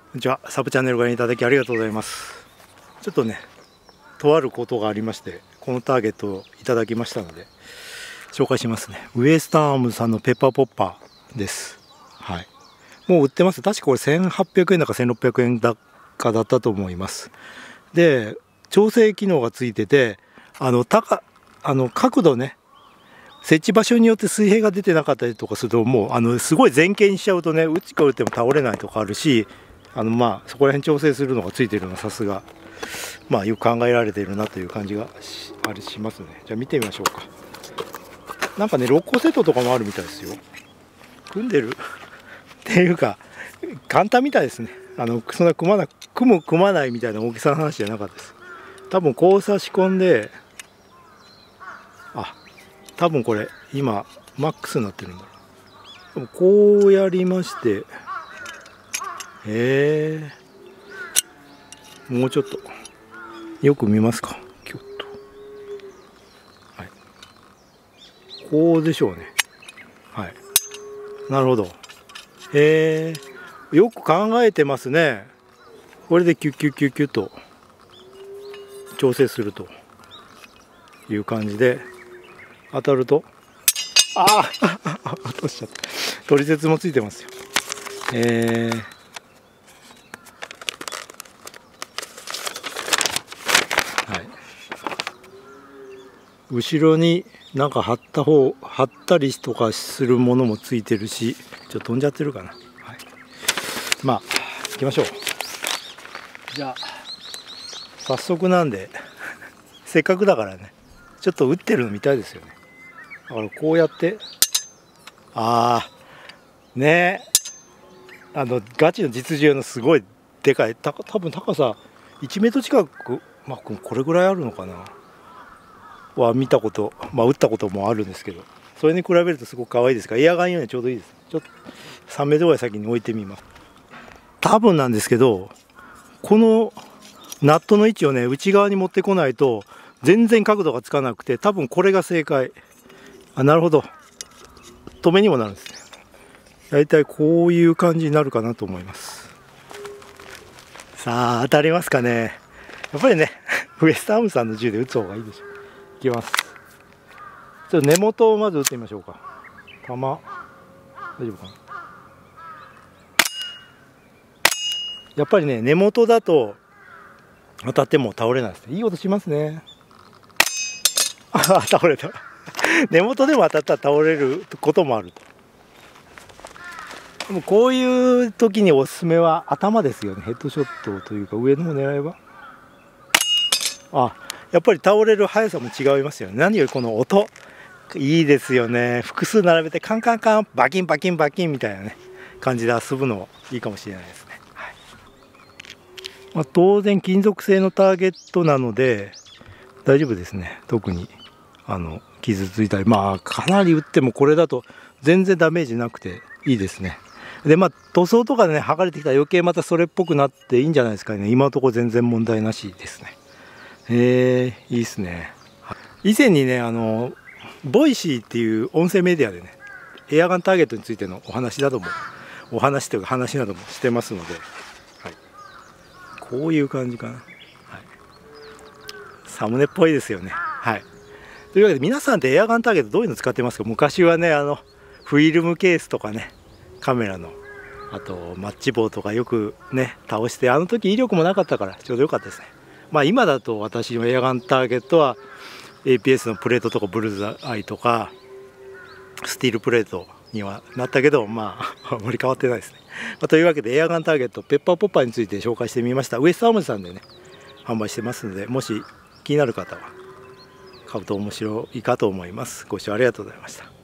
こんにちは。サブチャンネルご覧いただきありがとうございます。ちょっとね、とあることがありまして、このターゲットをいただきましたので、紹介しますね。ウエスタンアームさんのペッパーポッパーです。はい。もう売ってます。確かこれ1800円だか1600円だかだったと思います。で、調整機能がついてて、角度ね、設置場所によって水平が出てなかったりとかすると、もうすごい前傾にしちゃうとね、打ち打っても倒れないとかあるし、そこら辺調整するのがついてるのはさすが、よく考えられているなという感じがしますね。じゃあ見てみましょうか。なんかね、6個セットとかもあるみたいですよ。組んでるっていうか、簡単みたいですね。そんな組まないみたいな大きさの話じゃなかったです。多分こう差し込んで、多分これ今マックスになってるんだろう。こうやりまして、もうちょっとよく見ますか。キュッと、はい、こうでしょうね。はい、なるほど。よく考えてますね。これでキュッキュッキュッキュッと調整するという感じで、当たると落としちゃった。取説もついてますよ。はい、後ろになんか貼ったりとかするものもついてるし、ちょっと飛んじゃってるかな。はい、行きましょう。じゃあ早速なんでせっかくだからね、ちょっと打ってるの見たいですよね。だからこうやって、ねえ、ガチの実銃のすごいでかい、多分高さ1メートル近く、これぐらいあるのかなは見たこと、打ったこともあるんですけど、それに比べるとすごく可愛いですから、エアガン用にはちょうどいいです。ちょっと3メートルぐらい先に置いてみます。多分なんですけど、このナットの位置をね、内側に持ってこないと全然角度がつかなくて、多分これが正解。なるほど。止めにもなるんですね。だいたいこういう感じになるかなと思います。さあ、当たりますかね。やっぱりね、ウエスタンアームさんの銃で撃つ方がいいでしょう。いきます。ちょっと根元をまず撃ってみましょうか。弾、大丈夫かな。やっぱりね、根元だと当たっても倒れないですね。いい音しますね。倒れた。根元でも当たったら倒れることもあると。でもこういう時におすすめは頭ですよね。ヘッドショットというか、上の方狙えば。やっぱり倒れる速さも違いますよね。何よりこの音いいですよね。複数並べてカンカンカン、バキンバキンバキンみたいなね感じで遊ぶのいいかもしれないですね。はい、当然金属製のターゲットなので大丈夫ですね。特に傷ついたり、かなり打ってもこれだと全然ダメージなくていいですね。で塗装とかでね剥がれてきたら余計またそれっぽくなっていいんじゃないですかね。今のところ全然問題なしですね。いいですね。以前にねボイシーっていう音声メディアでねエアガンターゲットについてのお話というか話などもしてますので、はい、こういう感じかな。はい、サムネっぽいですよね。はい、というわけで皆さんってエアガンターゲットどういうの使ってますか？昔はねフィルムケースとかね、カメラのあとマッチ棒とかよくね倒して、あの時威力もなかったからちょうどよかったですね。今だと私のエアガンターゲットは APS のプレートとかブルズアイとかスティールプレートにはなったけど、あんまり変わってないですね。というわけでエアガンターゲットペッパーポッパーについて紹介してみました。ウエストアームズさんでね販売してますので、もし気になる方は買うと面白いかと思います。ご視聴ありがとうございました。